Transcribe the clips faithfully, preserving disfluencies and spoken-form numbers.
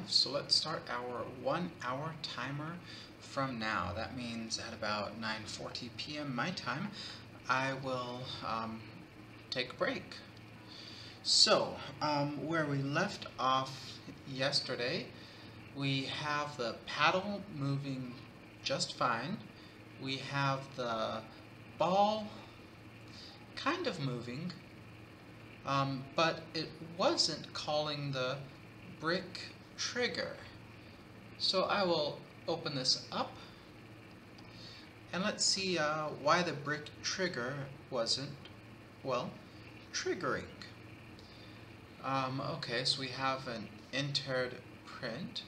So let's start our one hour timer from now. That means at about nine forty p m my time, I will um, take a break. So, um, where we left off yesterday, we have the paddle moving just fine. We have the ball kind of moving, um, but it wasn't calling the brick trigger. So I will open this up and let's see uh, why the brick trigger wasn't, well, triggering. Um, okay, so we have an entered print.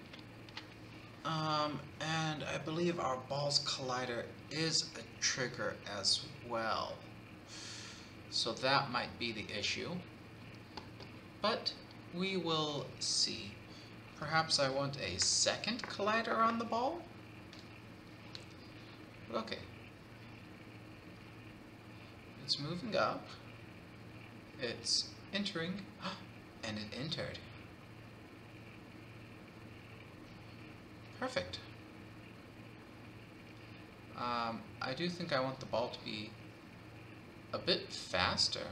Um, and I believe our ball's collider is a trigger as well. So that might be the issue. But we will see. Perhaps I want a second collider on the ball? Okay. It's moving up. It's entering. And it entered. Perfect. Um, I do think I want the ball to be a bit faster.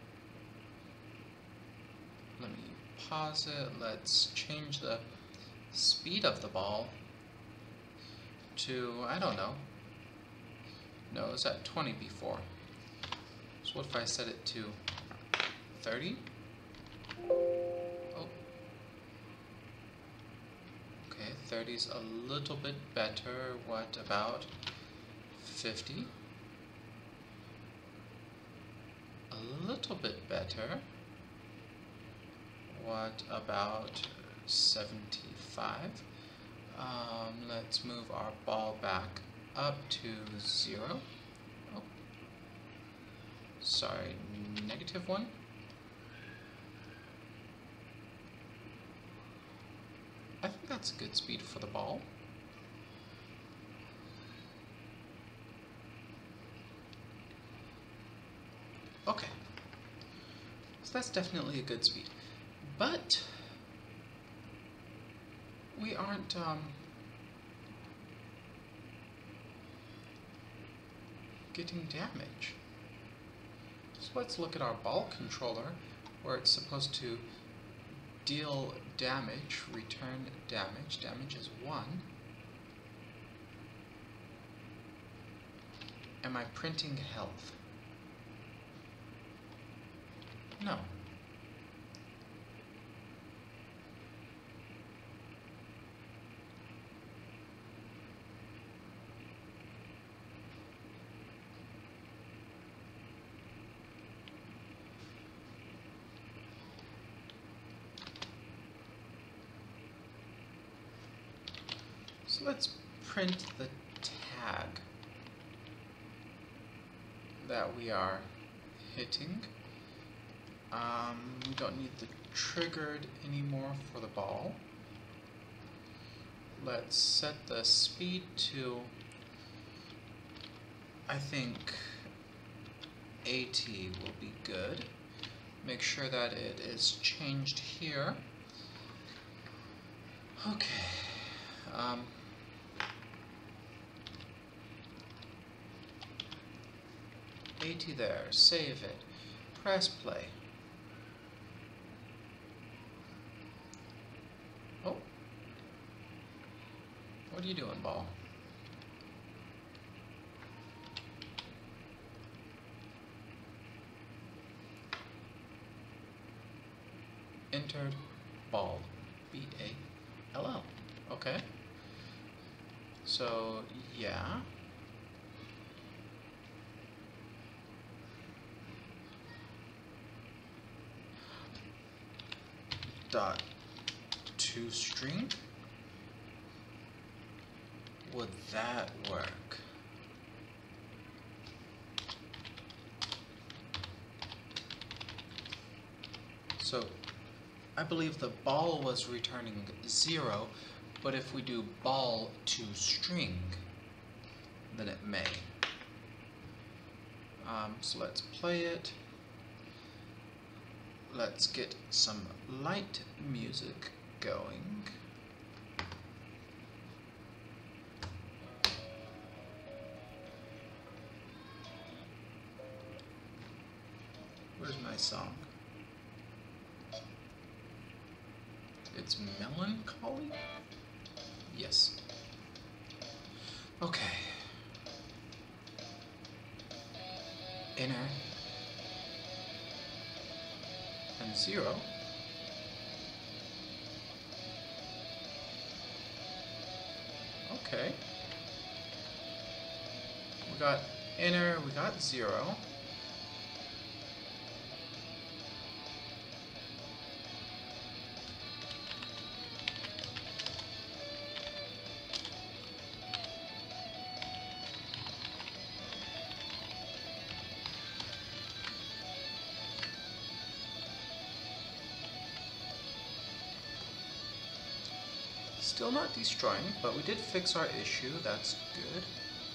Let me pause it. Let's change the speed of the ball to, I don't know. No, it was at twenty before. So what if I set it to thirty? Oh. Okay, thirty's a little bit better. What about fifty? A little bit better. What about seventy-five? Um, let's move our ball back up to zero. Oh. Sorry, negative one. I think that's a good speed for the ball. Okay. So that's definitely a good speed. But we aren't um, getting damage. So let's look at our ball controller where it's supposed to deal damage, return damage. Damage is one. Am I printing health? No. So let's print the tag that we are hitting. Um, we don't need the triggered anymore for the ball. Let's set the speed to, I think, eighty will be good. Make sure that it is changed here. Okay. Um, eighty there. Save it. Press play. Oh. What are you doing, ball? Entered ball. B A L L. Okay. So, yeah. Dot to string. Would that work? So I believe the ball was returning zero, but if we do ball to string, then it may. Um, so let's play it. Let's get some light music going. Where's my song? It's melancholy? Yes. Okay. Inner and zero. Okay. We got inner, we got zero. Still not destroying, but we did fix our issue. That's good.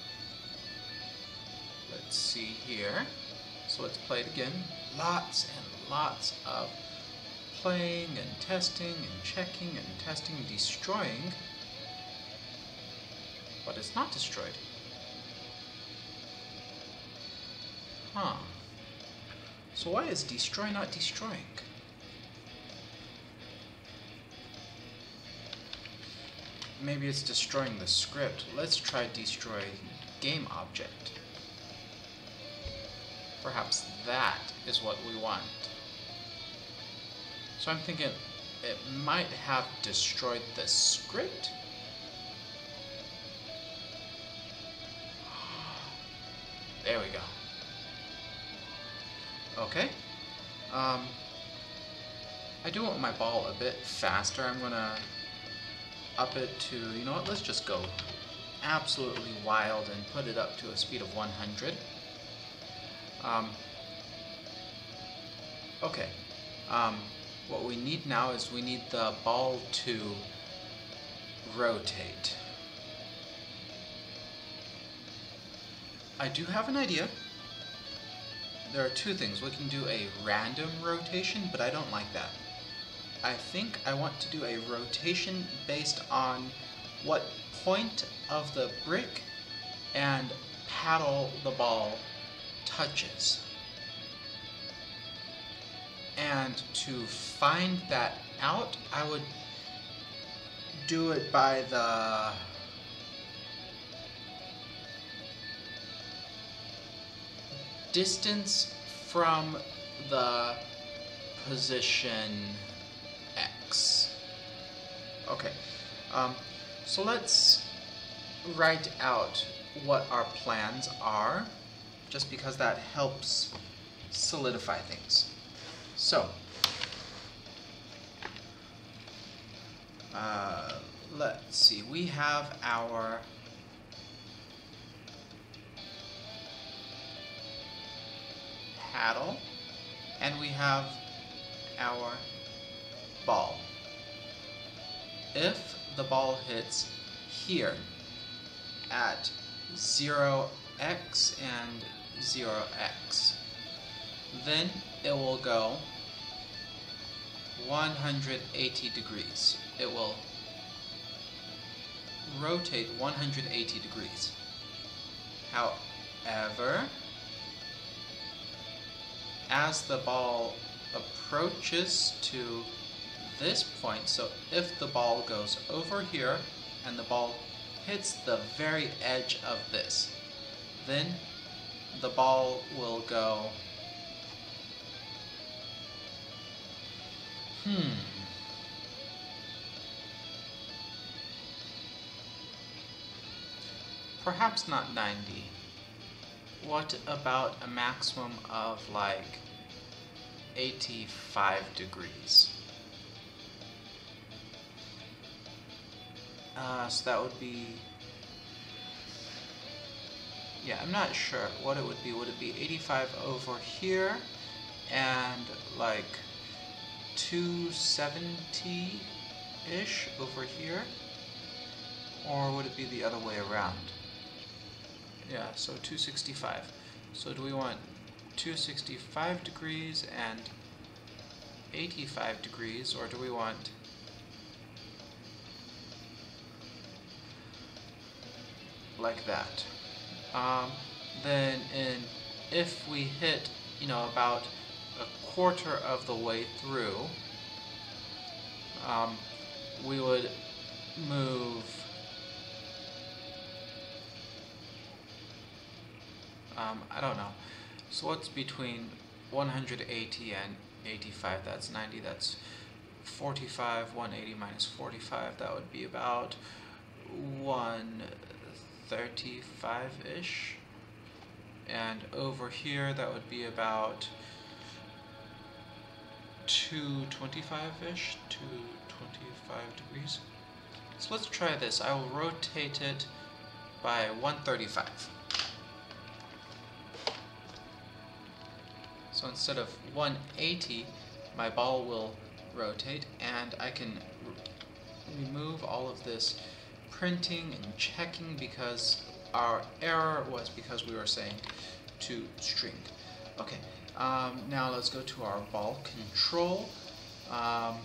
Let's see here. So let's play it again. Lots and lots of playing and testing and checking and testing and destroying. But it's not destroyed. Huh. So why is destroy not destroying? Maybe it's destroying the script. Let's try destroy game object. Perhaps that is what we want. So I'm thinking it might have destroyed the script. There we go. Okay. Um, I do want my ball a bit faster. I'm gonna up it to, you know what, let's just go absolutely wild and put it up to a speed of one hundred. Um, okay, um, what we need now is we need the ball to rotate. I do have an idea. There are two things. We can do a random rotation, but I don't like that. I think I want to do a rotation based on what point of the brick and paddle the ball touches. And to find that out, I would do it by the distance from the position X. Okay, um, so let's write out what our plans are, just because that helps solidify things. So, uh, let's see, we have our paddle, and we have our ball. If the ball hits here at zero x and zero x, then it will go one hundred eighty degrees. It will rotate one hundred eighty degrees. However, as the ball approaches to this point, so if the ball goes over here and the ball hits the very edge of this, then the ball will go, hmm, perhaps not ninety. What about a maximum of like eighty-five degrees? Uh, so that would be, yeah, I'm not sure what it would be. Would it be eighty-five over here and like two seventy-ish over here? Or would it be the other way around? Yeah, so two sixty-five. So do we want two sixty-five degrees and eighty-five degrees, or do we want like that? Um, then in, if we hit, you know, about a quarter of the way through, um, we would move um, I don't know. So what's between one hundred eighty and eighty-five? That's ninety. That's forty-five. one hundred eighty minus forty-five. That would be about one thirty-five-ish. And over here, that would be about two twenty-five-ish, two twenty-five degrees. So let's try this. I will rotate it by one thirty-five. So instead of one eighty, my ball will rotate, and I can remove all of this printing and checking because our error was because we were saying to string. Okay, um, now let's go to our ball control. Um,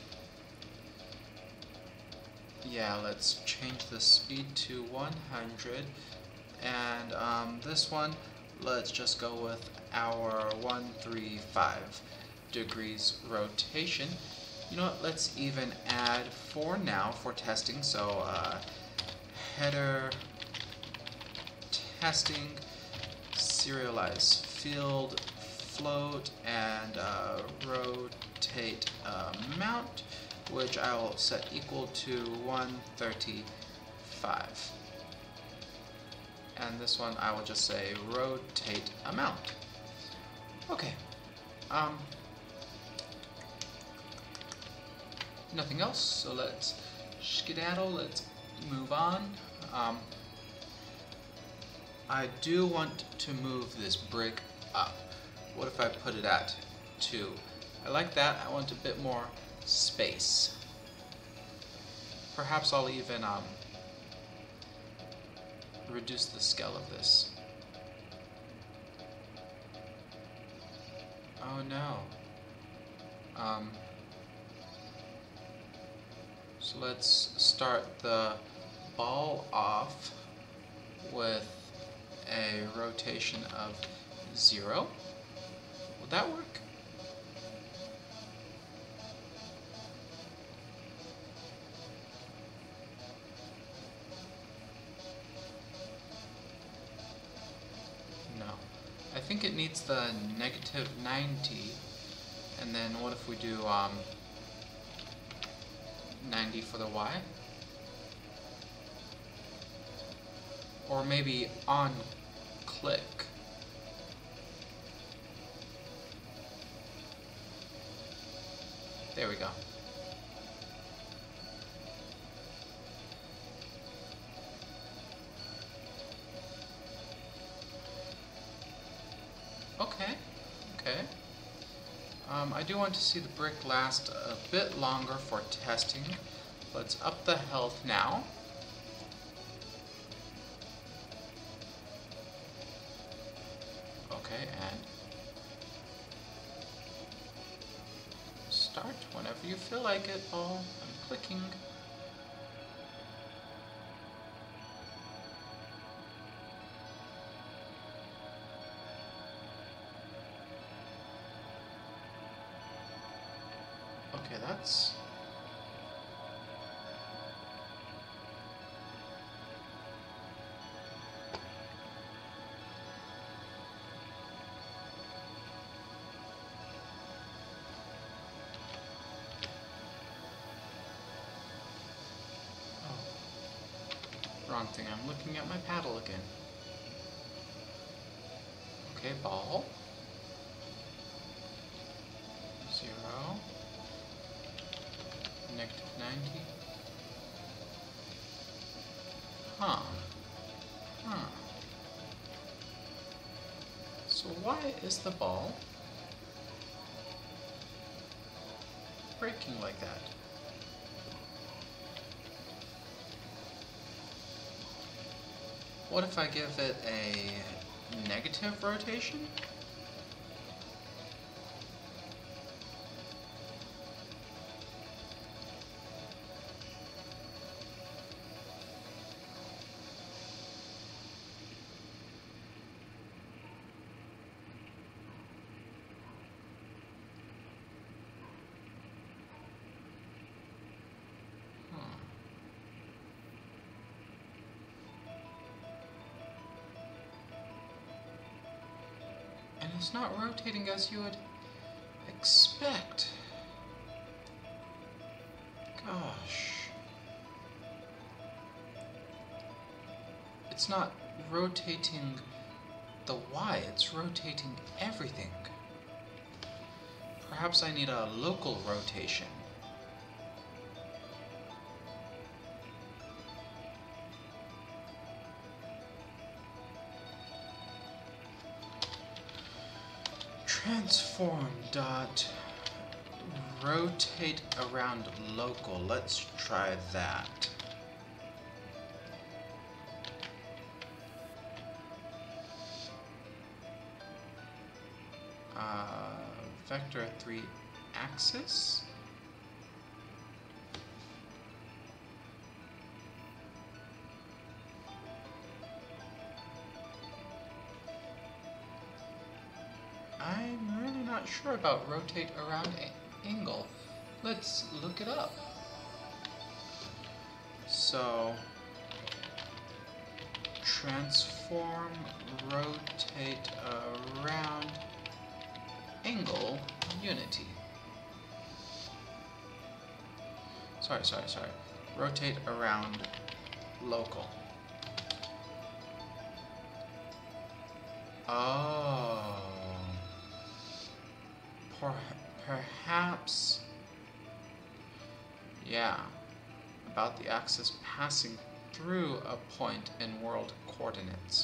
yeah, let's change the speed to one hundred, and um, this one, let's just go with our one thirty-five degrees rotation. You know what, let's even add for now for testing, so uh, header testing, serialize field float, and uh, rotate amount, which I will set equal to one thirty-five. And this one I will just say rotate amount. Okay. Um, nothing else, so let's skedaddle, let's move on. Um, I do want to move this brick up. What if I put it at two? I like that. I want a bit more space. Perhaps I'll even um, reduce the scale of this. Oh no. Um, so let's start the ball off with a rotation of zero. Will that work? No. I think it needs the negative ninety, and then what if we do um, ninety for the y? Or maybe on click. There we go. Okay, okay. Um, I do want to see the brick last a bit longer for testing. Let's up the health now. Okay, and start whenever you feel like it, ball. I'm clicking. Okay, that's... Oh, wrong thing. I'm looking at my paddle again. Okay, ball. Zero. Negative ninety. Huh. Huh. So why is the ball breaking like that? What if I give it a negative rotation? and it's not rotating as you would expect. Gosh. It's not rotating the Y, it's rotating everything. Perhaps I need a local rotation. Transform dot rotate around local. Let's try that. Uh, vector three axis. I'm really not sure about rotate around angle. Let's look it up. So, transform rotate around angle unity. Sorry, sorry, sorry. Rotate around local. Oh. Per perhaps, yeah, about the axis passing through a point in world coordinates.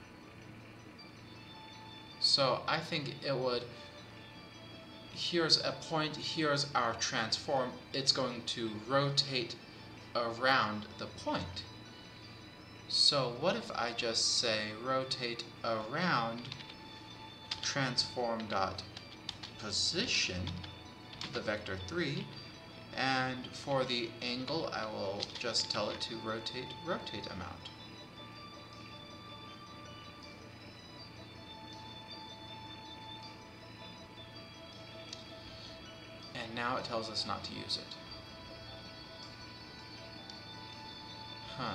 So I think it would, here's a point, here's our transform, it's going to rotate around the point. So what if I just say rotate around transform dot position, the vector three, and for the angle I will just tell it to rotate rotate amount. And now it tells us not to use it. Huh.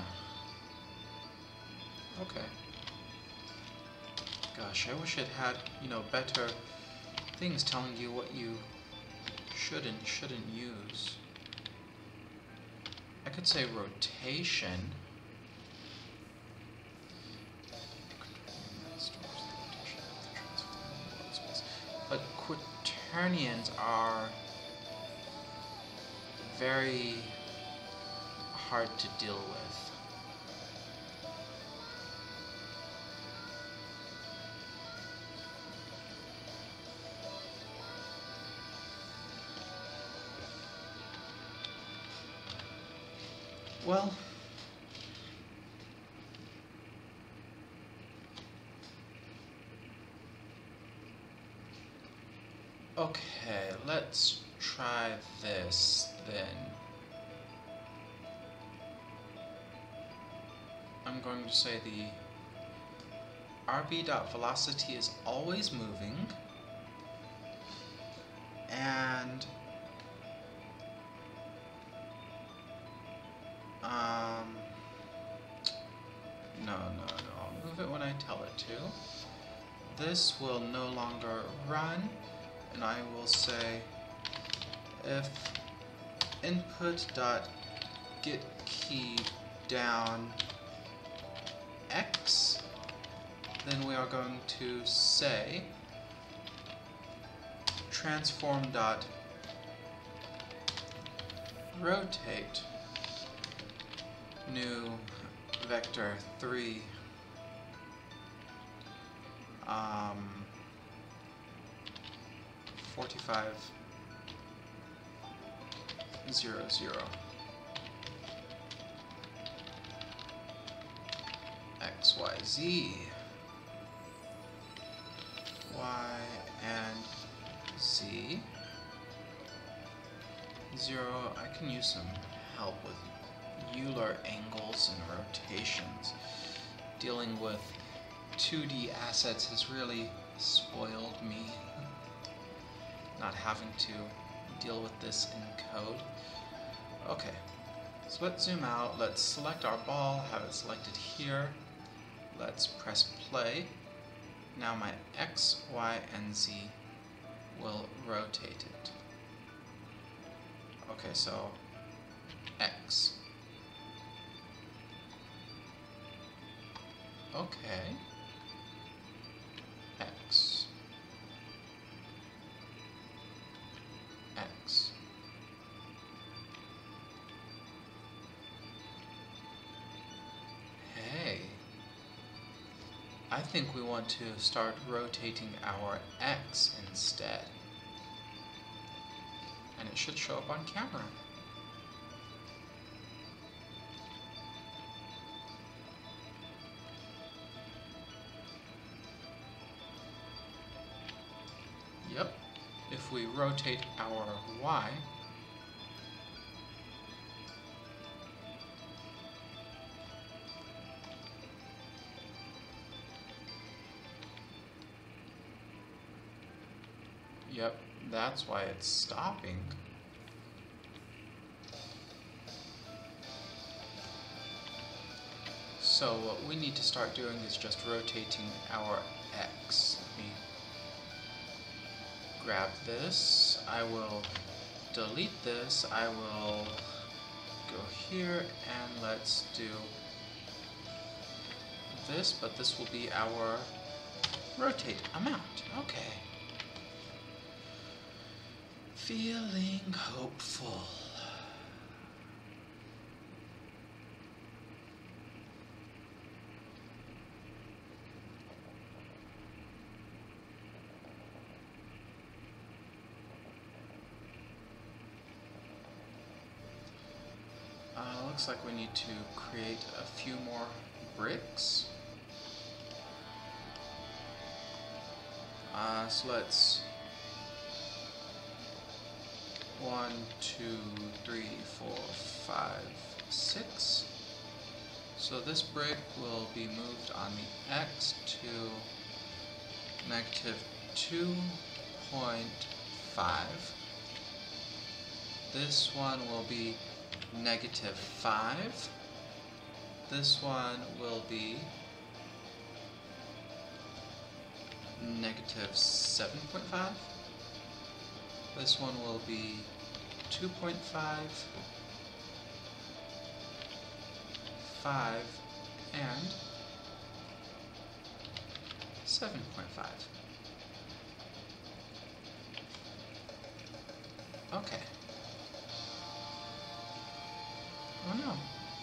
Okay. Gosh, I wish it had, you know, better things telling you what you should and shouldn't use. I could say rotation. But quaternions are very hard to deal with. Well, okay, let's try this then. I'm going to say the R B dot velocity is always moving, and Um, no, no, no, I'll move it when I tell it to. This will no longer run, and I will say if input dot get key down x, then we are going to say transform dot rotate new vector three um, forty-five zero zero x y z y and z zero. I can use some help with Euler angles and rotations. Dealing with two D assets has really spoiled me. Not having to deal with this in code. Okay, so let's zoom out. Let's select our ball, have it selected here. Let's press play. Now my X, Y, and Z will rotate it. Okay, so X. Okay. X. X. Hey. I think we want to start rotating our X instead. And it should show up on camera. Yep. If we rotate our Y, yep, that's why it's stopping. So what we need to start doing is just rotating our X. Let me grab this. I will delete this. I will go here and let's do this, but this will be our rotate amount. Okay. Feeling hopeful. Uh, looks like we need to create a few more bricks. Uh, so let's one, two, three, four, five, six. So this brick will be moved on the X to negative two point five. This one will be negative five. This one will be negative seven point five. This one will be two point five, five, and seven point five. Okay. Oh no.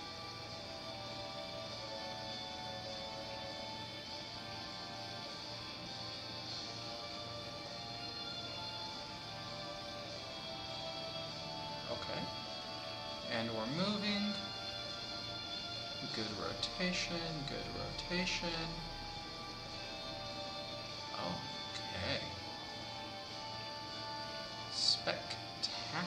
Okay. And we're moving. Good rotation, good rotation. Okay. Spectacular.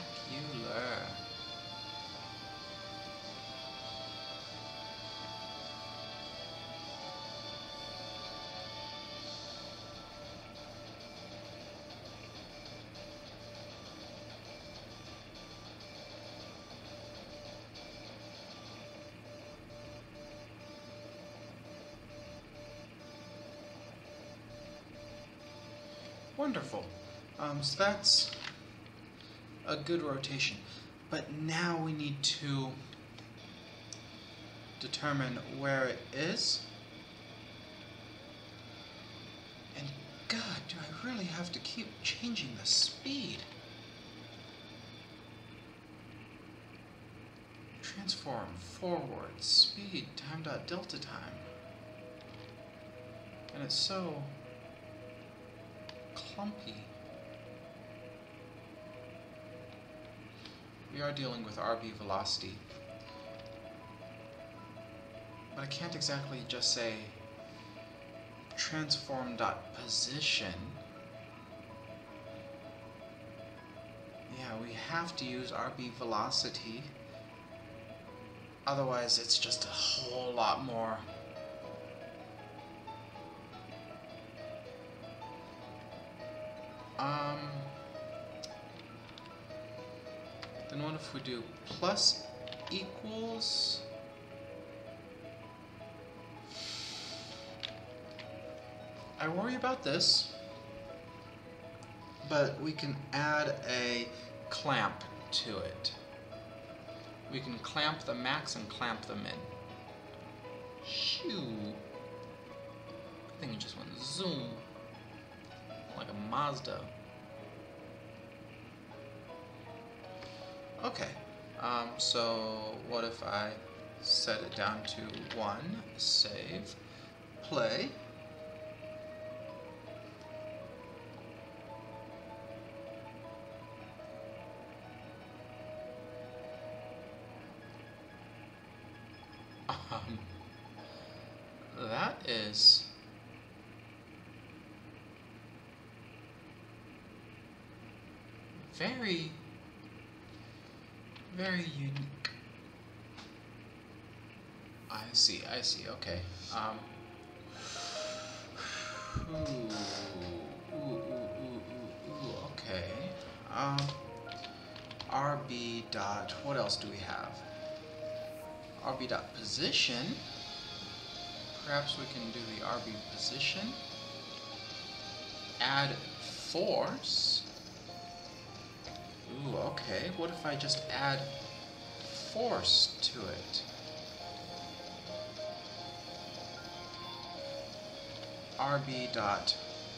Wonderful. Um, so that's a good rotation. But now we need to determine where it is. And God, do I really have to keep changing the speed? Transform, forward, speed, time dot delta time. And it's so clumpy. We are dealing with R B velocity. But I can't exactly just say transform dot position. Yeah, we have to use R B velocity. Otherwise, it's just a whole lot more. Um, then what if we do plus equals I worry about this, but we can add a clamp to it. We can clamp the max and clamp them in. Shoo! I think it just went zoom, like a Mazda. Okay, um, so what if I set it down to one, save, play. Um, that is very, very unique. I see, I see, okay. Um, ooh, ooh, ooh, ooh, ooh, ooh, okay. Um, R B dot, what else do we have? R B dot position. Perhaps we can do the R B position. Add force. Ooh, okay. What if I just add force to it? R B dot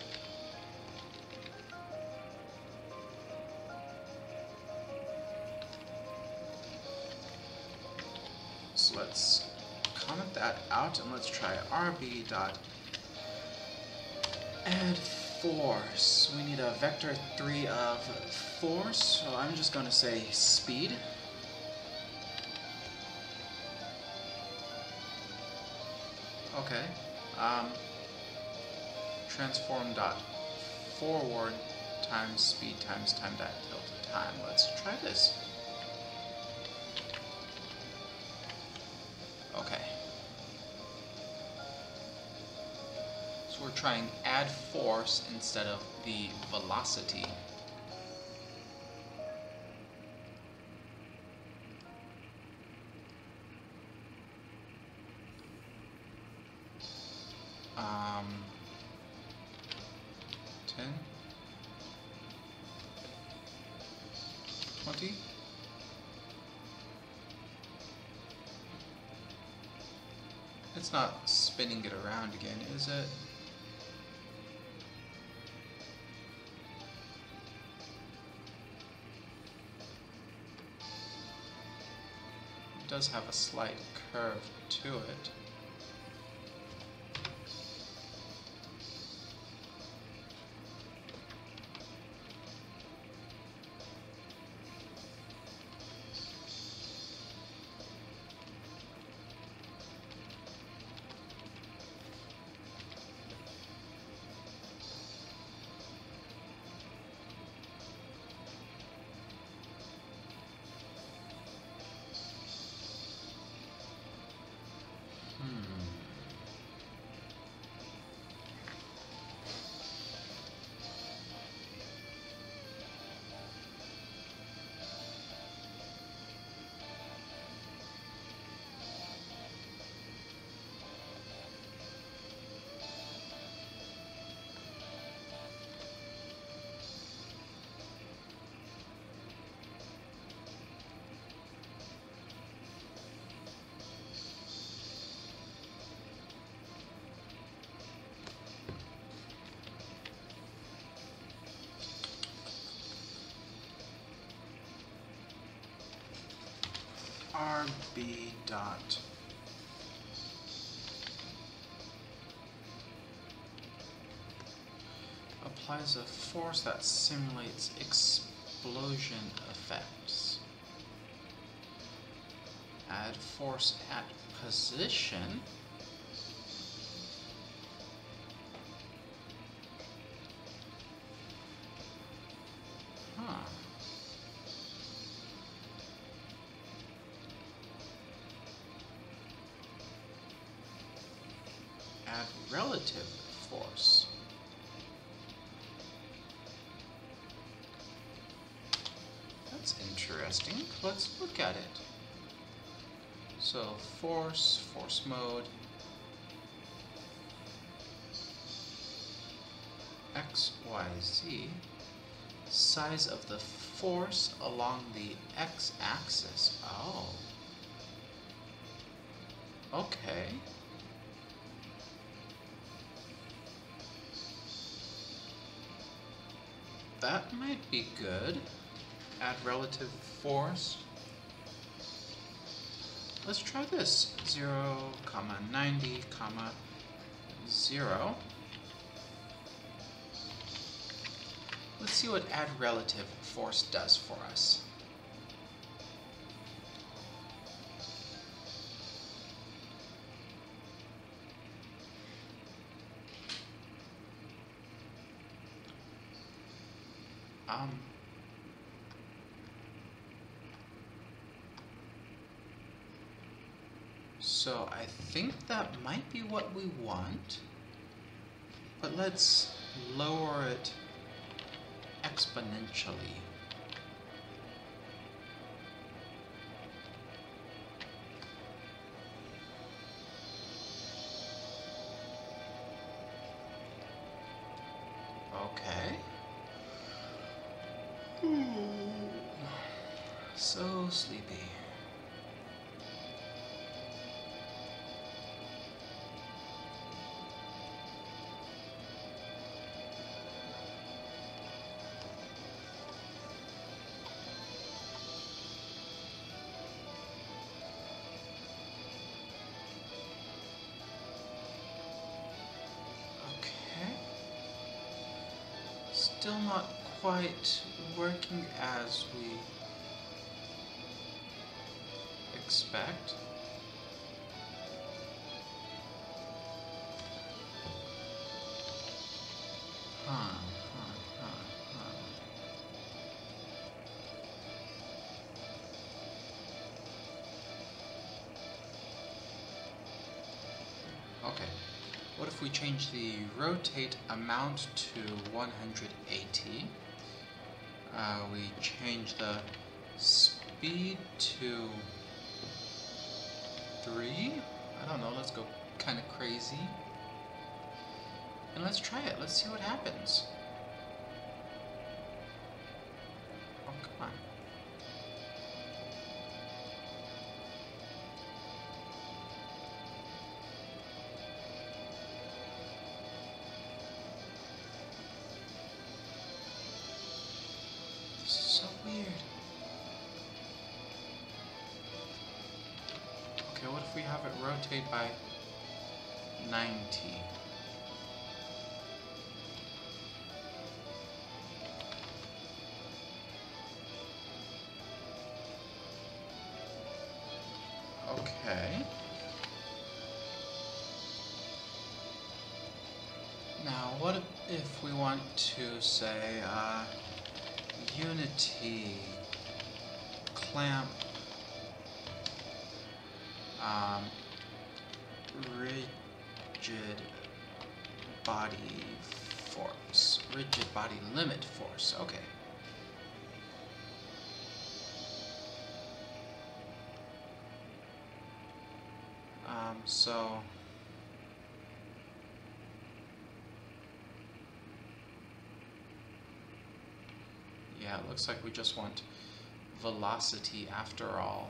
so let's comment that out and let's try R B dot add force. We need a vector three of force, so I'm just going to say speed. Okay. Um, transform dot forward times speed times time dot tilde time. Let's try this. Okay. So we're trying add force instead of the velocity. Um, ten, twenty. It's not spinning it around again, is it? It does have a slight curve to it. R B dot applies a force that simulates explosion effects. Add force at position. Huh. Add relative force. That's interesting. Let's look at it. So force, force mode. x, y, z, size of the force along the x-axis. Oh. Okay. That might be good. Add relative force. Let's try this. zero, comma, ninety, comma, zero. Let's see what add relative force does for us. Um, so I think that might be what we want, but let's lower it exponentially. Okay. So sleepy. Okay. Still not quite working as we expect. Huh, huh, huh, huh. Okay. What if we change the rotate amount to one hundred eighty? Uh, we change the speed to three? I don't know, let's go kind of crazy. And let's try it, let's see what happens. Oh, come on. This is so weird. Okay, what if we have it rotate by ninety? Okay. Now, what if, if we want to say, uh, unity clamp um, rigid body force, rigid body limit force, okay. Um, so, yeah, it looks like we just want velocity after all.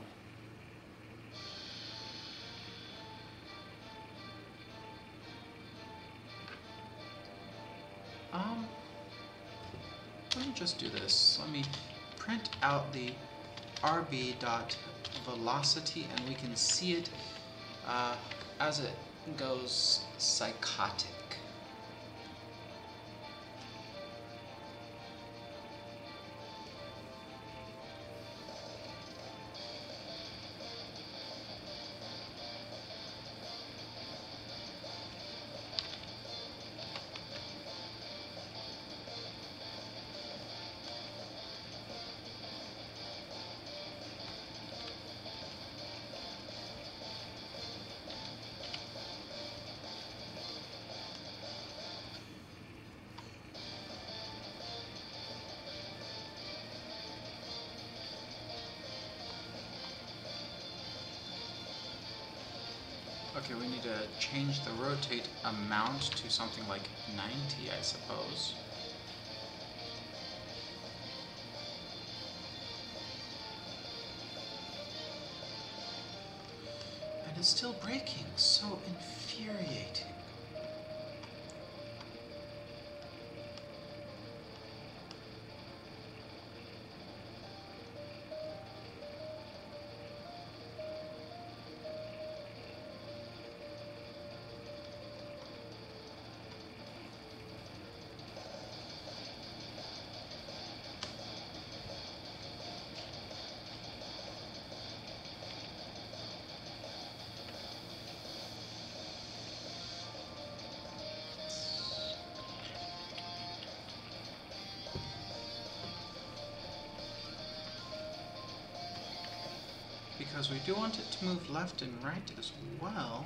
Um, let me just do this. Let me print out the rb.velocity and we can see it uh, as it goes psychotic. need to change the rotate amount to something like ninety, I suppose. And it's still braking, so infuriating. Because we do want it to move left and right as well.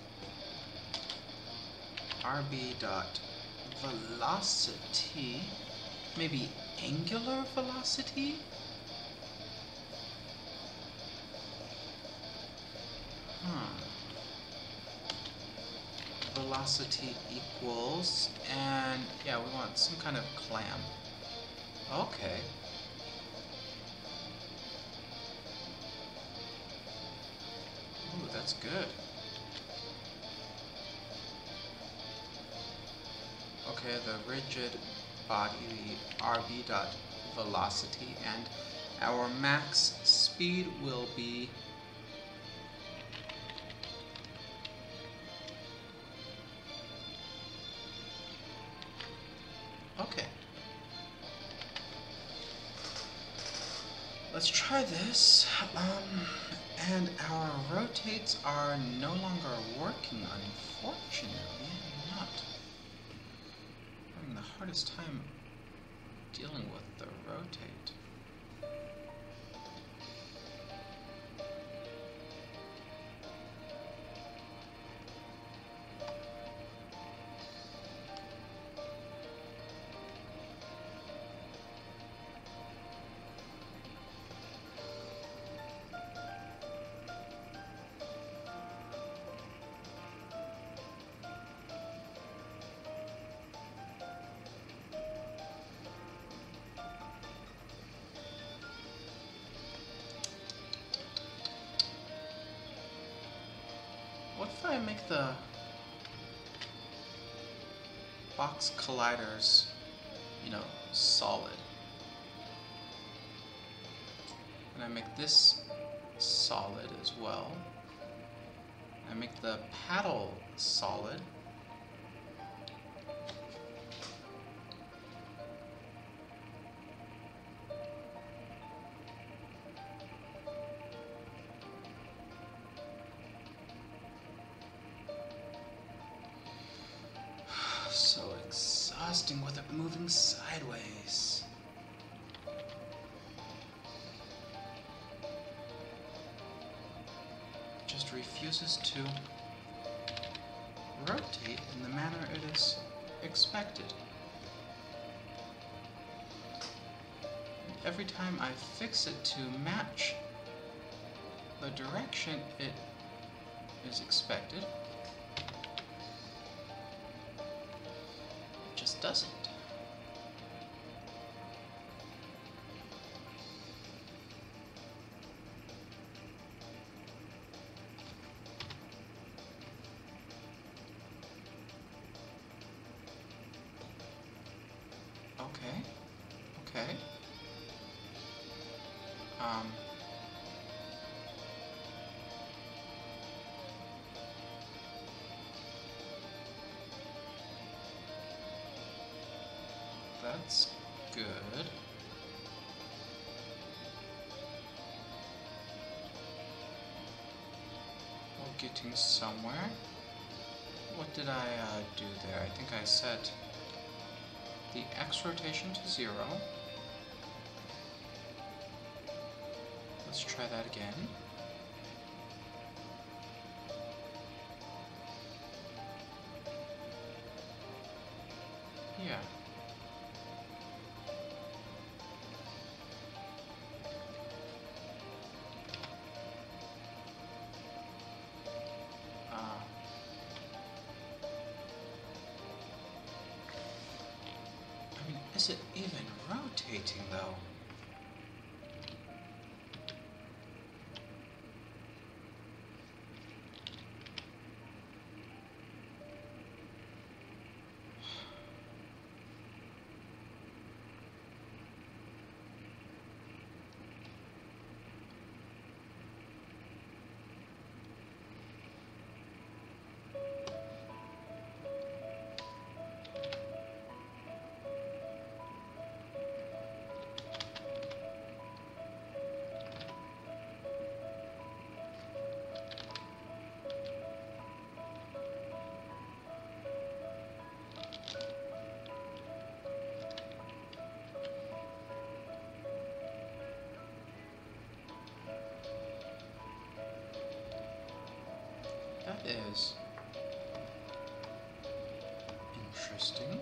R B dot velocity, maybe angular velocity? Huh. Velocity equals, and yeah, we want some kind of clamp. Okay. Ooh, that's good. Okay, the rigid body, the R B dot velocity, and our max speed will be okay. Let's try this. Um, and our rotates are no longer working, unfortunately. I'm not having the hardest time dealing with the rotate. What if I make the box colliders, you know, solid? And I make this solid as well. I make the paddle solid. So exhausting with it moving sideways. It just refuses to rotate in the manner it is expected. And every time I fix it to match the direction it is expected, doesn't. Okay. Okay. Um That's good. We're getting somewhere. What did I uh, do there? I think I set the X rotation to zero. Let's try that again. Yeah. I mean, is it even rotating though? That is interesting.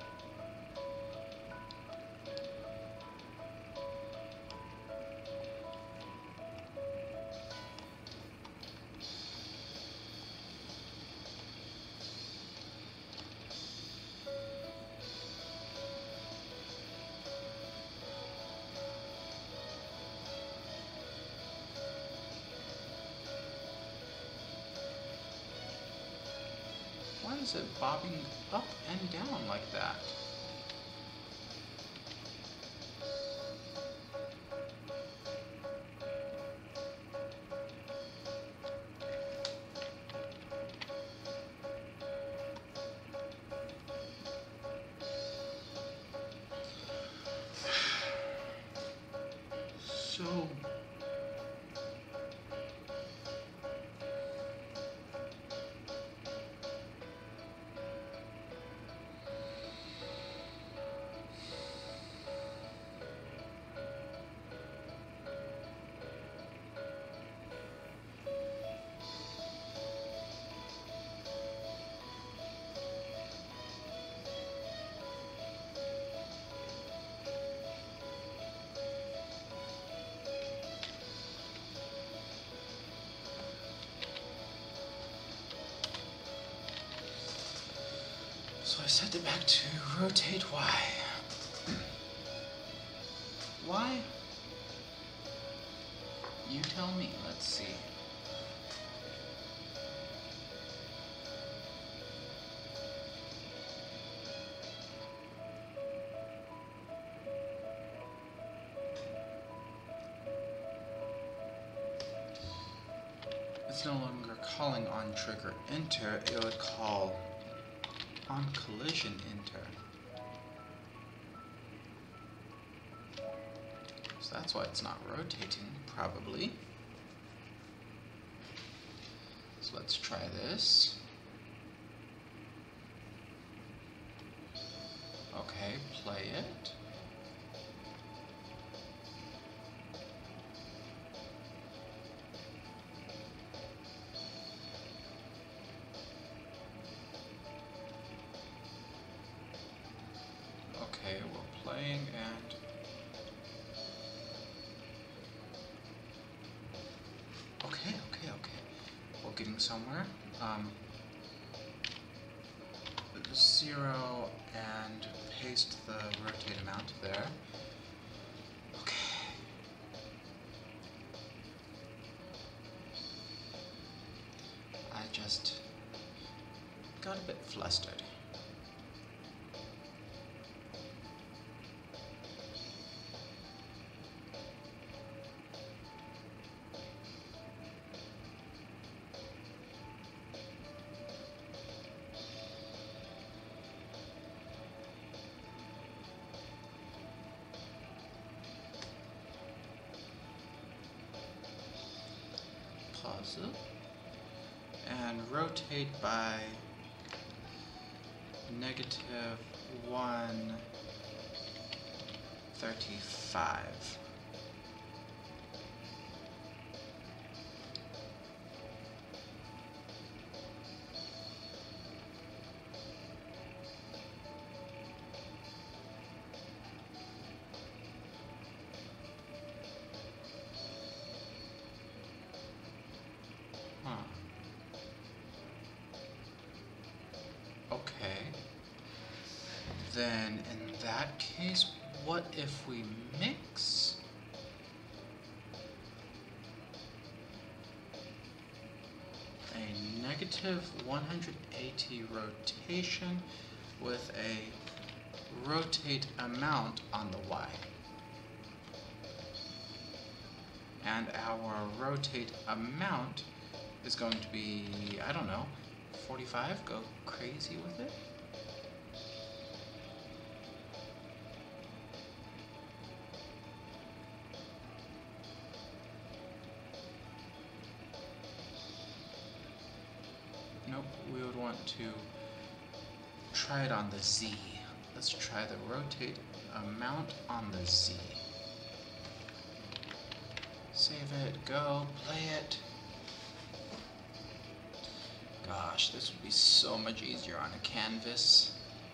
Why is it bobbing up and down like that? So So I set it back to rotate Y. Why? You tell me. Let's see. It's no longer calling on trigger enter, it would call on collision enter. So that's why it's not rotating, probably. So let's try this. Okay, play it. Okay, we're playing and okay, okay, okay. We're getting somewhere. Um, zero and paste the rotate amount there. Okay. I just got a bit flustered. Pause it and rotate by negative one thirty-five. Huh. Okay. then in that case, what if we mix a negative one hundred eighty rotation with a rotate amount on the y? And our rotate amount is going to be, I don't know, forty-five? Go crazy with it? Nope, we would want to try it on the z. Let's try the rotate amount on the z. Save it, go, play it. Gosh, this would be so much easier on a canvas.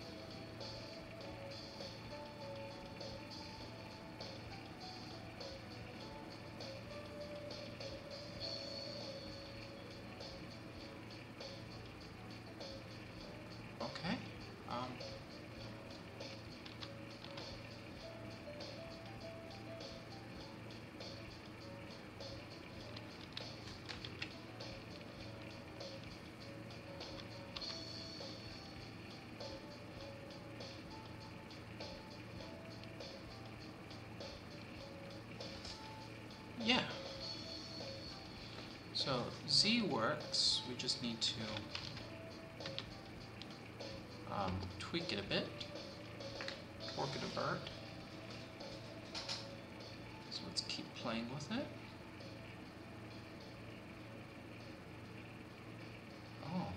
Okay. Um, Yeah. So z works, we just need to um, tweak it a bit, work it a bird. So let's keep playing with it. Oh.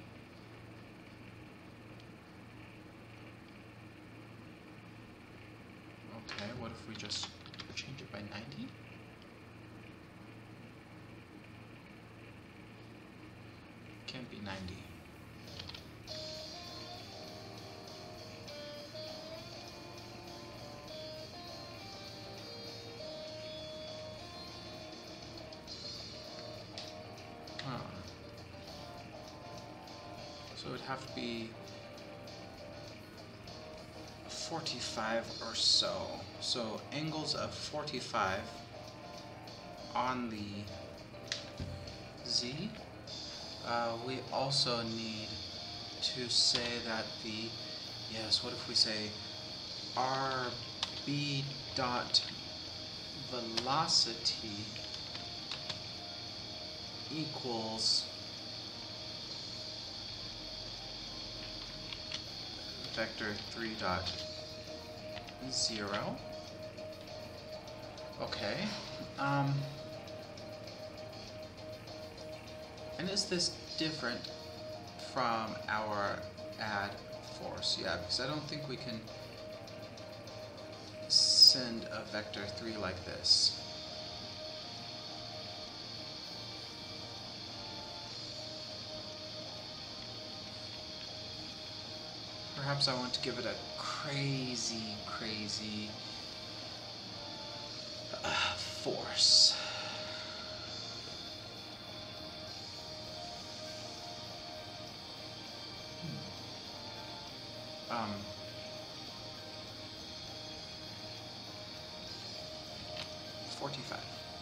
Okay, what if we just change it by ninety? Can't be ninety. Huh. So it would have to be forty-five or so. So angles of forty-five on the z. Uh, we also need to say that the, yes, what if we say rb dot velocity equals vector three dot zero. Okay. Um, And is this different from our add force? Yeah, because I don't think we can send a vector three like this. Perhaps I want to give it a crazy, crazy uh, force. Um, forty-five.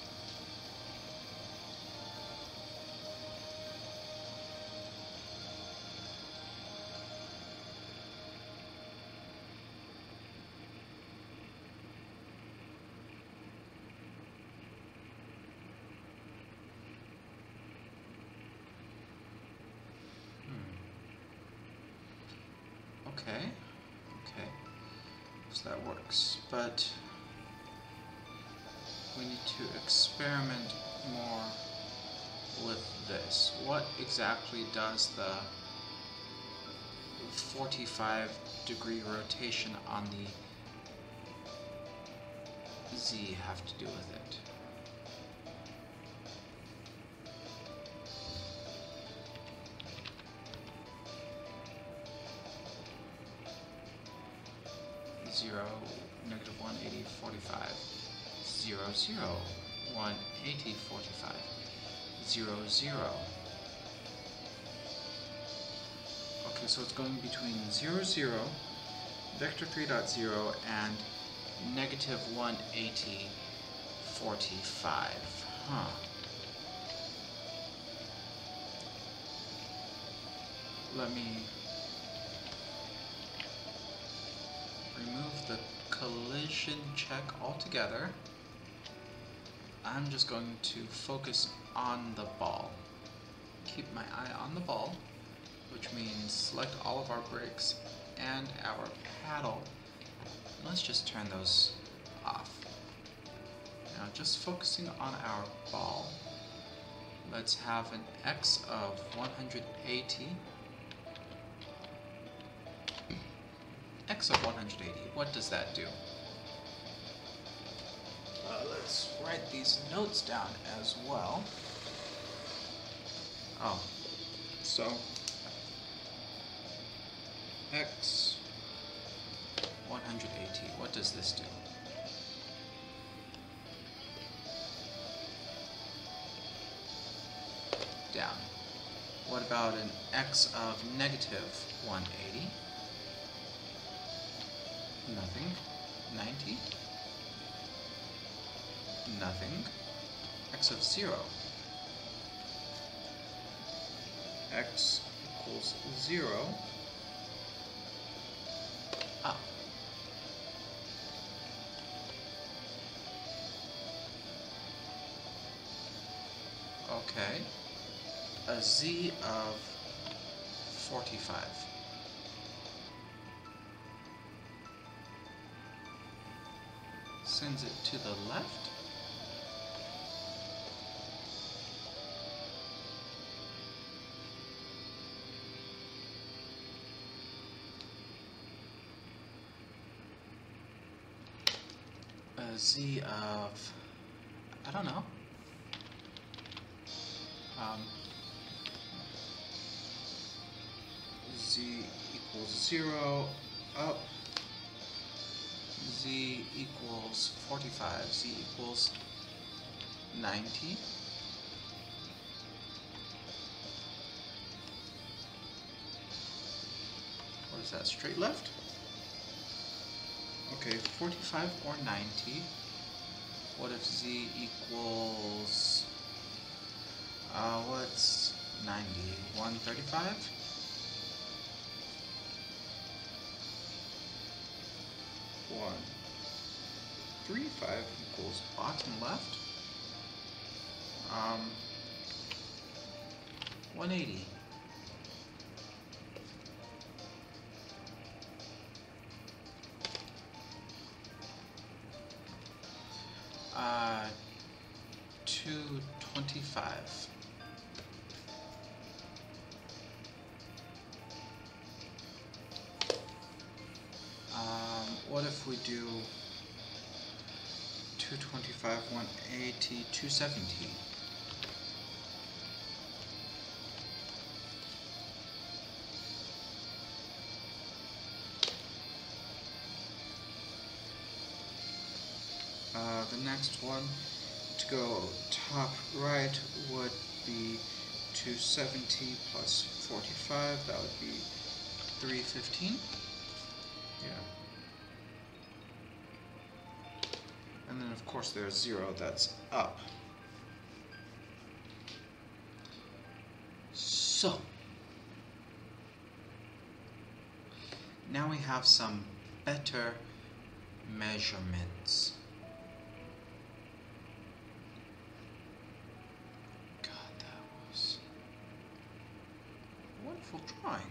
Okay, okay, so that works, but we need to experiment more with this. What exactly does the forty-five degree rotation on the z have to do with it? zero, negative one eighty, forty-five, zero, zero, one eighty, forty-five, zero, zero. Okay, so it's going between zero, zero, vector three dot zero and negative one eighty forty-five. Huh. Let me remove the collision check altogether. I'm just going to focus on the ball. Keep my eye on the ball, which means select all of our brakes and our paddle. Let's just turn those off. Now just focusing on our ball, let's have an X of one hundred eighty. X of one hundred eighty, what does that do? Uh, let's write these notes down as well. Oh, so X one hundred eighty, what does this do? Down. What about an X of negative one hundred eighty? Nothing. ninety? Nothing. X of zero. X equals zero. Up. Okay. A Z of forty-five. Sends it to the left. A Z of, I don't know. Um, Z equals zero, up. Z equals forty-five, Z equals ninety. What is that, straight left? Okay, forty-five or ninety. What if Z equals, uh, what's ninety? one thirty-five? one thirty-five equals bottom left. Um, one eighty. Uh, two twenty-five. Um, what if we do two twenty-five, one eighty, two seventy? Uh, the next one to go top right would be two seventy plus forty-five, that would be three fifteen. Yeah. And then of course there's zero, that's up. So, now we have some better measurements. God, that was a wonderful drawing.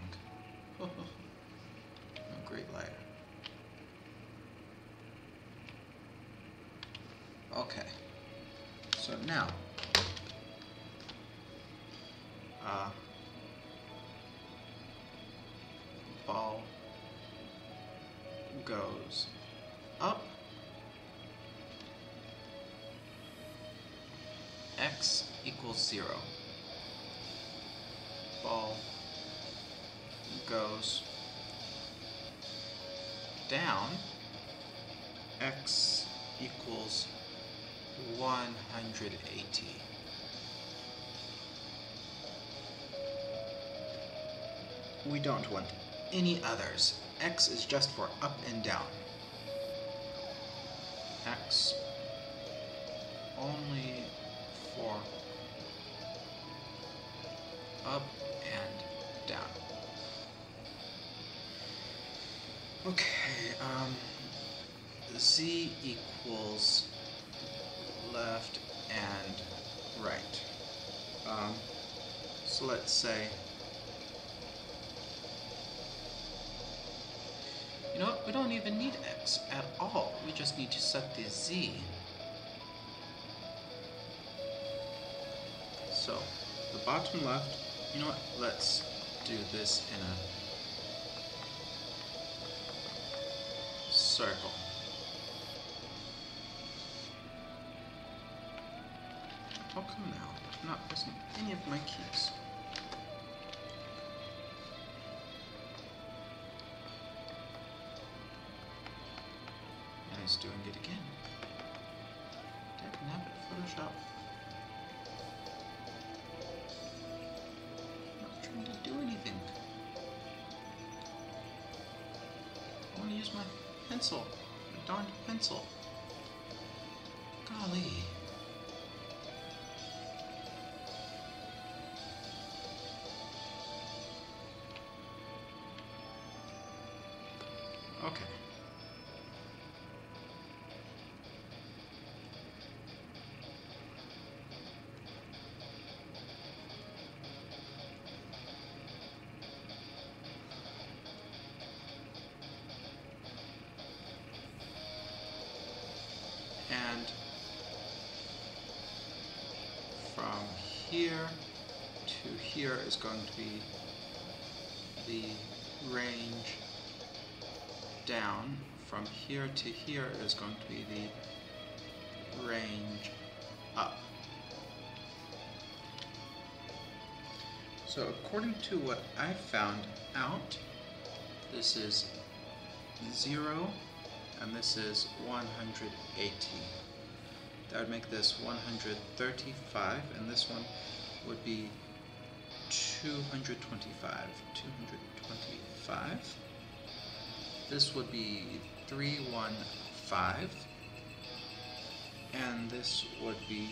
A great lighter. Okay, so now, uh, ball goes up, X equals zero. Ball goes down, X equals one hundred eighty. We don't want any others. X is just for up and down. X only for up and down. Okay, um, Z equals left and right. Um, so let's say, you know what, we don't even need X at all. We just need to set the Z. So, the bottom left, you know what, let's do this in a circle. How come now? I'm not pressing any of my keys. And it's doing it again. Dagnabbit, Photoshop. Not trying to do anything. I want to use my pencil. My darned pencil. Golly. Okay. And from here to here is going to be the range down. From here to here is going to be the range up. So according to what I found out, this is zero and this is one hundred eighty. That would make this one hundred thirty-five, and this one would be two hundred twenty-five. two hundred twenty-five. This would be three hundred fifteen, and this would be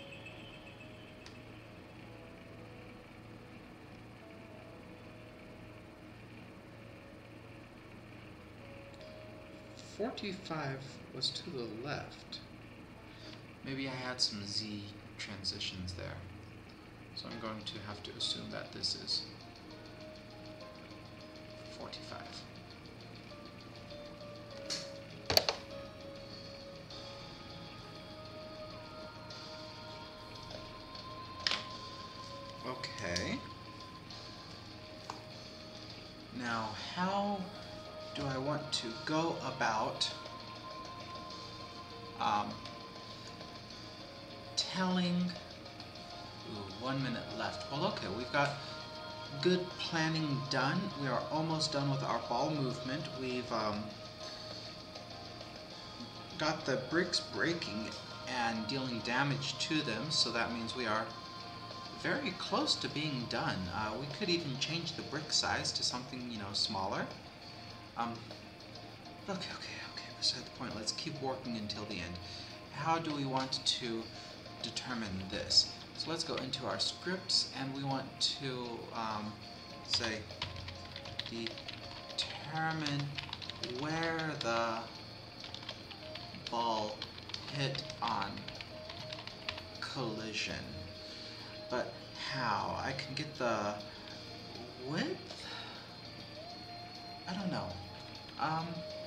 forty-five was to the left. Maybe I had some Z transitions there. So I'm going to have to assume that this is forty-five. Okay. Now, how do I want to go about um, telling, ooh, one minute left. Well, okay, we've got good planning done. We are almost done with our ball movement. We've um, got the bricks breaking and dealing damage to them, so that means we are very close to being done. Uh, we could even change the brick size to something, you know, smaller. Um, okay, okay, okay, beside the point. Let's keep working until the end. How do we want to determine this? So let's go into our scripts, and we want to um, say determine where the ball hit on collision. But how? I can get the width? I don't know. Um,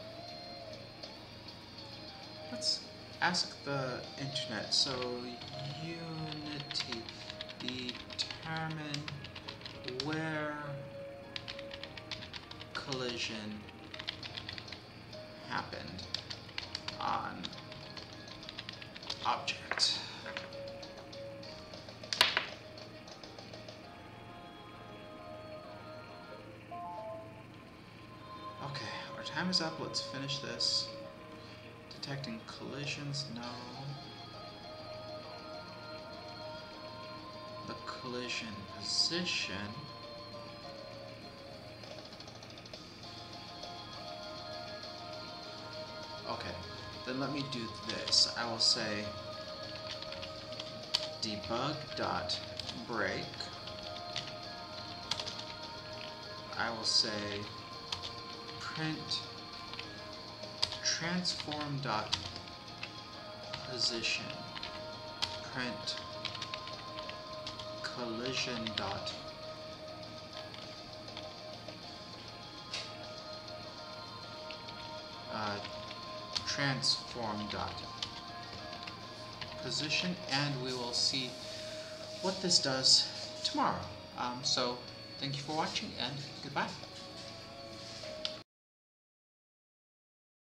let's ask the internet. So, Unity, determine where collision happened on object. Okay, our time is up. Let's finish this. Detecting collisions, no. The collision position. then let me do this. I will say debug.break. I will say print transform.position, print collision dot uh, transform dot position, and we will see what this does tomorrow. Um, so thank you for watching, and goodbye.